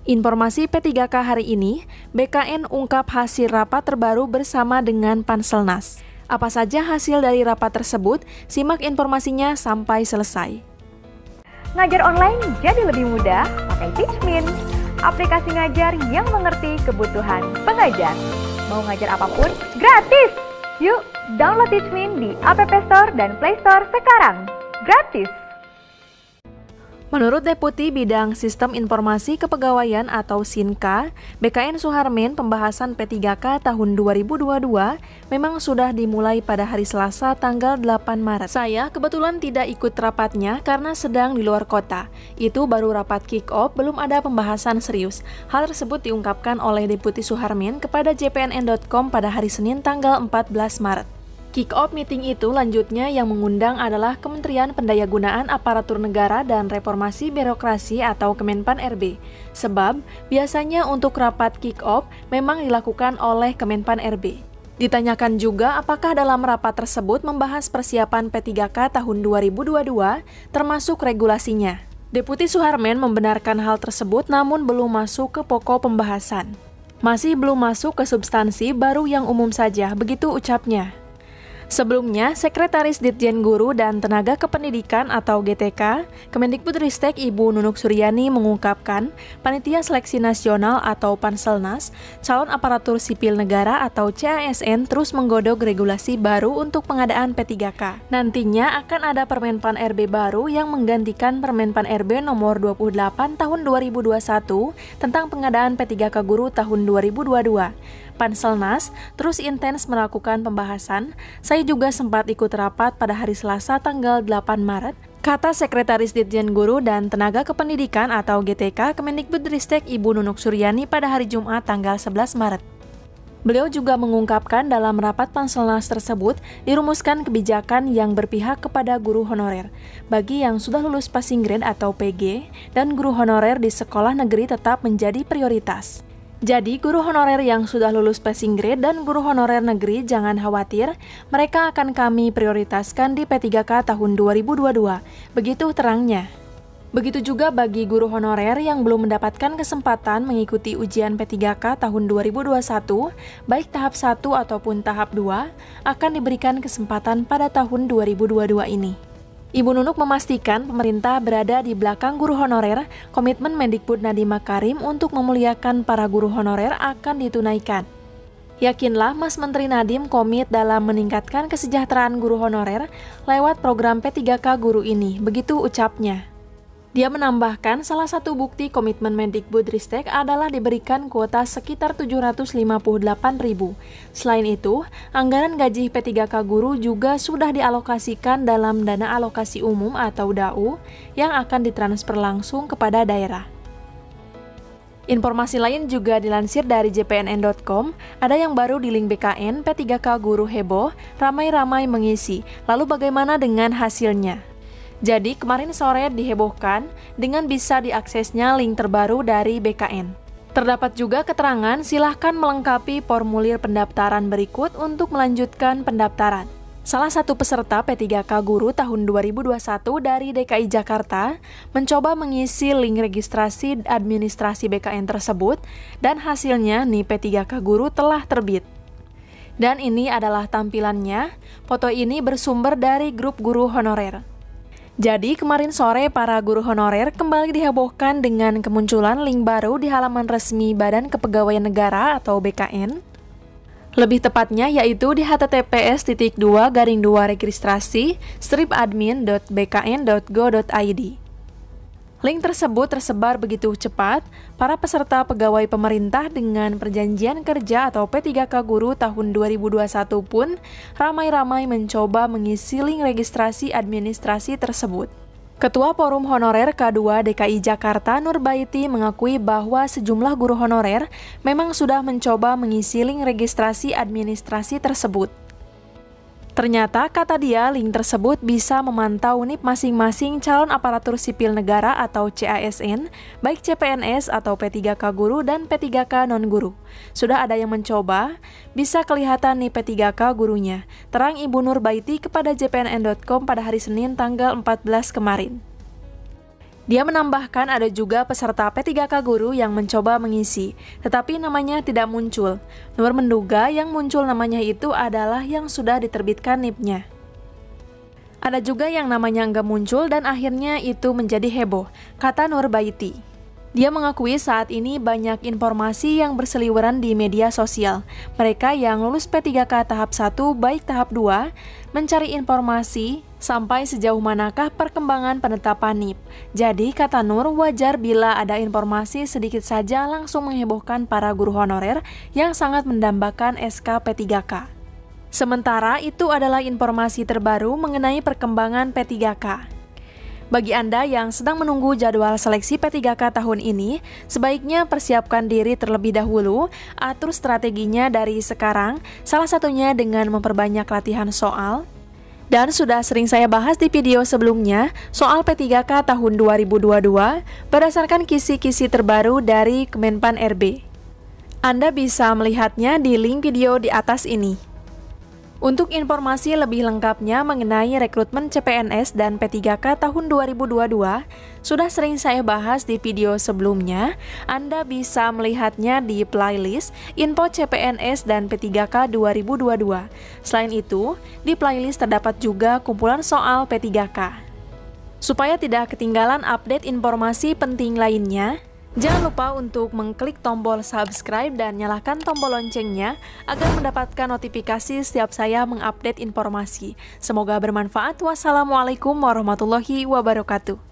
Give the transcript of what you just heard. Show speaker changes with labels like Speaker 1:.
Speaker 1: Informasi P3K hari ini, BKN ungkap hasil rapat terbaru bersama dengan Panselnas. Apa saja hasil dari rapat tersebut? Simak informasinya sampai selesai.
Speaker 2: Ngajar online jadi lebih mudah pakai Teachmin, aplikasi ngajar yang mengerti kebutuhan pengajar. Mau ngajar apapun, gratis! Yuk, download Teachmin di App Store dan Play Store sekarang. Gratis!
Speaker 1: Menurut Deputi Bidang Sistem Informasi Kepegawaian atau SINKA, BKN Suharmen pembahasan P3K tahun 2022 memang sudah dimulai pada hari Selasa tanggal 8 Maret. Saya kebetulan tidak ikut rapatnya karena sedang di luar kota. Itu baru rapat kick-off, belum ada pembahasan serius. Hal tersebut diungkapkan oleh Deputi Suharmen kepada jpnn.com pada hari Senin tanggal 14 Maret. Kick-off meeting itu lanjutnya yang mengundang adalah Kementerian Pendayagunaan Aparatur Negara dan Reformasi Birokrasi atau Kemenpan RB. Sebab biasanya untuk rapat kick-off memang dilakukan oleh Kemenpan RB. Ditanyakan juga apakah dalam rapat tersebut membahas persiapan P3K tahun 2022 termasuk regulasinya. Deputi Suharmen membenarkan hal tersebut namun belum masuk ke pokok pembahasan. Masih belum masuk ke substansi, baru yang umum saja, begitu ucapnya. Sebelumnya, Sekretaris Ditjen Guru dan Tenaga Kependidikan atau GTK, Kemendikbudristek Ibu Nunuk Suryani mengungkapkan, Panitia Seleksi Nasional atau Panselnas, calon aparatur sipil negara atau CASN terus menggodok regulasi baru untuk pengadaan P3K. Nantinya akan ada Permenpan RB baru yang menggantikan Permenpan RB nomor 28 tahun 2021 tentang pengadaan P3K guru tahun 2022. Panselnas terus intens melakukan pembahasan. Saya juga sempat ikut rapat pada hari Selasa tanggal 8 Maret, kata Sekretaris Ditjen Guru dan Tenaga Kependidikan atau GTK Kemendikbudristek Ibu Nunuk Suryani pada hari Jumat tanggal 11 Maret. Beliau juga mengungkapkan dalam rapat Panselnas tersebut dirumuskan kebijakan yang berpihak kepada guru honorer bagi yang sudah lulus passing grade atau PG dan guru honorer di sekolah negeri tetap menjadi prioritas. Jadi, guru honorer yang sudah lulus passing grade dan guru honorer negeri jangan khawatir, mereka akan kami prioritaskan di P3K tahun 2022. Begitu terangnya. Begitu juga bagi guru honorer yang belum mendapatkan kesempatan mengikuti ujian P3K tahun 2021, baik tahap 1 ataupun tahap 2, akan diberikan kesempatan pada tahun 2022 ini. Ibu Nunuk memastikan pemerintah berada di belakang guru honorer, komitmen Mendikbud Nadiem Makarim untuk memuliakan para guru honorer akan ditunaikan. Yakinlah Mas Menteri Nadiem komit dalam meningkatkan kesejahteraan guru honorer lewat program P3K guru ini, begitu ucapnya. Dia menambahkan salah satu bukti komitmen Mendikbudristek adalah diberikan kuota sekitar 758.000. Selain itu, anggaran gaji P3K guru juga sudah dialokasikan dalam dana alokasi umum atau DAU yang akan ditransfer langsung kepada daerah. Informasi lain juga dilansir dari jpnn.com, ada yang baru di link BKN, P3K guru heboh, ramai-ramai mengisi. Lalu bagaimana dengan hasilnya? Jadi, kemarin sore dihebohkan dengan bisa diaksesnya link terbaru dari BKN. Terdapat juga keterangan silahkan melengkapi formulir pendaftaran berikut untuk melanjutkan pendaftaran. Salah satu peserta P3K Guru tahun 2021 dari DKI Jakarta mencoba mengisi link registrasi administrasi BKN tersebut dan hasilnya nih P3K Guru telah terbit. Dan ini adalah tampilannya. Foto ini bersumber dari grup guru honorer. Jadi, kemarin sore para guru honorer kembali dihebohkan dengan kemunculan link baru di halaman resmi Badan Kepegawaian Negara atau BKN. Lebih tepatnya yaitu di https://registrasi-admin.bkn.go.id. Link tersebut tersebar begitu cepat, para peserta pegawai pemerintah dengan perjanjian kerja atau P3K guru tahun 2021 pun ramai-ramai mencoba mengisi link registrasi administrasi tersebut. Ketua Forum Honorer K2 DKI Jakarta Nurbaiti mengakui bahwa sejumlah guru honorer memang sudah mencoba mengisi link registrasi administrasi tersebut. Ternyata, kata dia, link tersebut bisa memantau NIP masing-masing calon aparatur sipil negara atau CASN, baik CPNS atau P3K guru dan P3K non-guru. Sudah ada yang mencoba, bisa kelihatan nih P3K gurunya. Terang Ibu Nurbaiti kepada jpnn.com pada hari Senin tanggal 14 kemarin. Dia menambahkan ada juga peserta P3K Guru yang mencoba mengisi, tetapi namanya tidak muncul. Nur menduga yang muncul namanya itu adalah yang sudah diterbitkan NIP-nya. Ada juga yang namanya nggak muncul dan akhirnya itu menjadi heboh, kata Nur Baiti. Dia mengakui saat ini banyak informasi yang berseliweran di media sosial. Mereka yang lulus P3K tahap 1 baik tahap 2 mencari informasi sampai sejauh manakah perkembangan penetapan NIP. Jadi kata Nur, wajar bila ada informasi sedikit saja langsung menghebohkan para guru honorer yang sangat mendambakan SK P3K. Sementara itu adalah informasi terbaru mengenai perkembangan P3K. Bagi Anda yang sedang menunggu jadwal seleksi P3K tahun ini, sebaiknya persiapkan diri terlebih dahulu, atur strateginya dari sekarang, salah satunya dengan memperbanyak latihan soal. Dan sudah sering saya bahas di video sebelumnya, soal P3K tahun 2022 berdasarkan kisi-kisi terbaru dari Kemenpan RB. Anda bisa melihatnya di link video di atas ini. Untuk informasi lebih lengkapnya mengenai rekrutmen CPNS dan P3K tahun 2022, sudah sering saya bahas di video sebelumnya. Anda bisa melihatnya di playlist Info CPNS dan P3K 2022. Selain itu, di playlist terdapat juga kumpulan soal P3K. Supaya tidak ketinggalan update informasi penting lainnya, jangan lupa untuk mengklik tombol subscribe dan nyalakan tombol loncengnya agar mendapatkan notifikasi setiap saya mengupdate informasi. Semoga bermanfaat. Wassalamualaikum warahmatullahi wabarakatuh.